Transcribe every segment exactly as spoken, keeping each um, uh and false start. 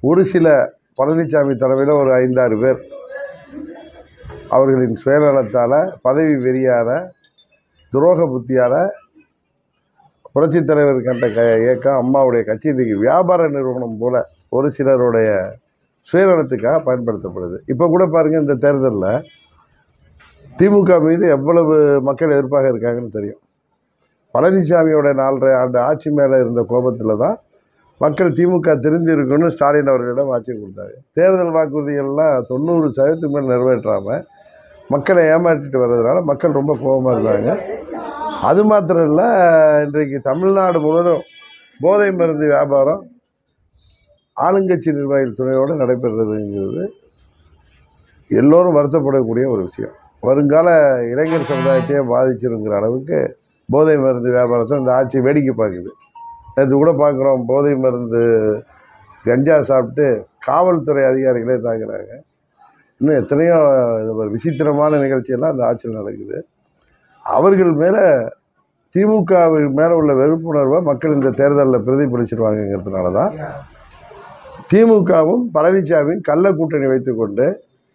ஒரு சில பழனிசாமி தலைமையில் ஒரு ஐந்தாறு பேர் அவர்களின் சுயநலத்தால், பதவி வெறியால், துரோக புத்தியால் புரட்சித் தலைவர் கண்ட க இயக்கம் அம்மாவுடைய கட்சி இன்றைக்கி வியாபார நிறுவனம் போல் ஒரு சிலருடைய சுயநலத்துக்காக பயன்படுத்தப்படுது. இப்போ கூட பாருங்கள், இந்த தேர்தலில் திமுக மீது எவ்வளவு மக்கள் எதிர்ப்பாக இருக்காங்கன்னு தெரியும். பழனிசாமியோட நாலரை ஆண்டு ஆட்சி மேலே இருந்த கோபத்தில் தான் மக்கள் திமுக திருந்தி இருக்குன்னு ஸ்டாலின் அவர்களிடம் ஆட்சி கொடுத்தாங்க. தேர்தல் வாக்குறுதிகள்லாம் தொண்ணூறு சதவீதத்துக்கு மேல் நிறைவேற்றாமல் மக்களை ஏமாற்றிட்டு வர்றதுனால மக்கள் ரொம்ப கோபமாக இருந்தாங்க. அது மாத்திரம் இல்லை, இன்றைக்கு தமிழ்நாடு முழுவதும் போதை மருந்து வியாபாரம் ஆளுங்கட்சி நிர்வாகிகள் துணையோடு நடைபெறுறதுங்கிறது எல்லோரும் வருத்தப்படக்கூடிய ஒரு விஷயம். வருங்கால இளைஞர் சமுதாயத்தையே பாதிச்சிருங்கிற அளவுக்கு போதை மருந்து வியாபாரத்தை இந்த ஆட்சி வேடிக்கை பார்க்குது. நேற்று கூட பார்க்குறோம், போதை மருந்து கஞ்சா சாப்பிட்டு காவல்துறை அதிகாரிகளே தாக்குறாங்க. இன்னும் எத்தனையோ ஒரு விசித்திரமான நிகழ்ச்சியெல்லாம் அந்த ஆட்சியில் நடக்குது. அவர்கள் மேலே திமுக மேலே உள்ள வெறுப்புணர்வை மக்கள் இந்த தேர்தலில் பிரதிபலிச்சிருவாங்கிறதுனால தான் திமுகவும் பழனிசாமியும் கள்ள கூட்டணி வைத்துக்கொண்டு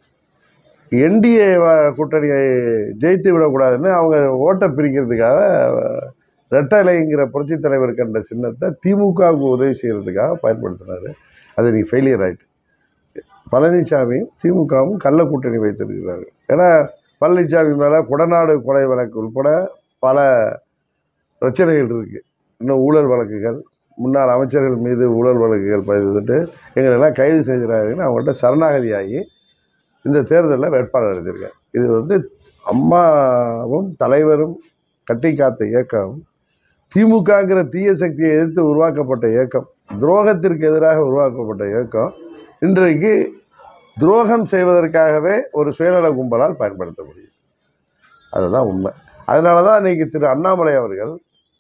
என்டிஏ கூட்டணியை ஜெயித்து விடக்கூடாதுன்னு அவங்க ஓட்டை பிரிக்கிறதுக்காக ரெட்டலைங்கிற புரட்சித் தலைவர் கண்ட சின்னத்தை திமுகவுக்கு உதவி செய்கிறதுக்காக பயன்படுத்தினார். அது நீ ஃபெயிலியர் ஆகிட்டு. பழனிசாமியும் திமுகவும் கள்ள கூட்டணி வைத்திருக்கிறாரு. ஏன்னா பழனிசாமி மேலே கொடநாடு கொலை வழக்கு உட்பட பல பிரச்சனைகள் இருக்குது. இன்னும் ஊழல் வழக்குகள், முன்னாள் அமைச்சர்கள் மீது ஊழல் வழக்குகள் பதிவிட்டு எங்களெல்லாம் கைது செய்கிறாருன்னு அவங்கள்ட்ட சரணாகதியாகி இந்த தேர்தலில் வேட்பாளர் எழுதியிருக்கார். இது வந்து அம்மாவும் தலைவரும் கட்டி காத்த இயக்கம், திமுகங்கிற தீய சக்தியை எதிர்த்து உருவாக்கப்பட்ட இயக்கம், துரோகத்திற்கு எதிராக உருவாக்கப்பட்ட இயக்கம் இன்றைக்கு துரோகம் செய்வதற்காகவே ஒரு சுயநல கும்பலால் பயன்படுத்த முடியும். அதுதான் உண்மை. அதனால தான் இன்றைக்கி திரு அண்ணாமலை அவர்கள்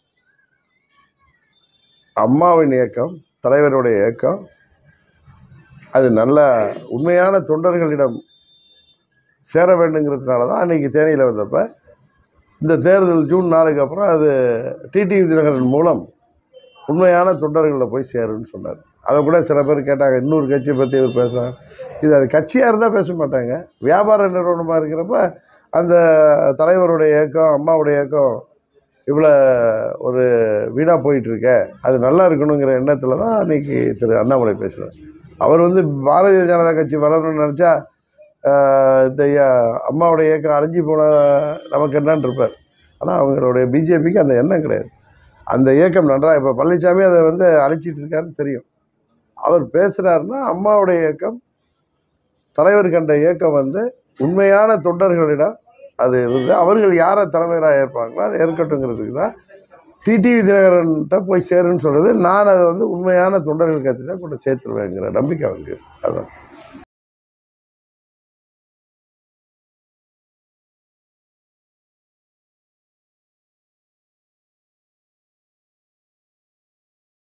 அம்மாவின் இயக்கம், தலைவருடைய இயக்கம், அது நல்ல உண்மையான தொண்டர்களிடம் சேர வேண்டுங்கிறதுனால தான் அன்றைக்கி தேனியில் வந்தப்போ இந்த தேர்தல் ஜூன் நாலுக்கு அப்புறம் அது டிடிவி தினகரன் மூலம் உண்மையான தொண்டர்களில் போய் சேருன்னு சொன்னார். அதை கூட சில பேர் கேட்டாங்க, இன்னொரு கட்சியை பற்றி இவர் பேசுகிறாங்க. இது அது கட்சியாக இருந்தால் பேச மாட்டாங்க. வியாபார நிறுவனமாக இருக்கிறப்ப அந்த தலைவருடைய இயக்கம், அம்மாவுடைய இயக்கம் இவ்வளோ ஒரு வீணாக போயிட்டுருக்க, அது நல்லா இருக்கணுங்கிற எண்ணத்தில் தான் அன்றைக்கி திரு அண்ணாமலை பேசுகிறார். அவர் வந்து பாரதிய ஜனதா கட்சி வரணும்னு நினச்சா இந்த அம்மாவுடைய இயக்கம் அழிஞ்சி போன நமக்கு என்னன்னு இருப்பார். ஆனால் அவங்களுடைய பிஜேபிக்கு அந்த எண்ணம் கிடையாது. அந்த இயக்கம் நன்றாக, இப்போ பழனிசாமி அதை வந்து அழிச்சிட்டு இருக்காருன்னு தெரியும். அவர் பேசுகிறாருன்னா அம்மாவுடைய இயக்கம், தலைவர் கண்ட இயக்கம் வந்து உண்மையான தொண்டர்களிடம் அது இருந்து அவர்கள் யாரை தலைமையாக ஏற்பாங்களோ அதை ஏற்கட்டுங்கிறதுக்கு தான் டிடிவி தினகரன்கிட்ட போய் சேருன்னு சொல்கிறது. நான் அதை வந்து உண்மையான தொண்டர்கள் கட்சியில் கொண்டு சேர்த்துருவேங்கிற நம்பிக்கை அவருக்கு. அதான்.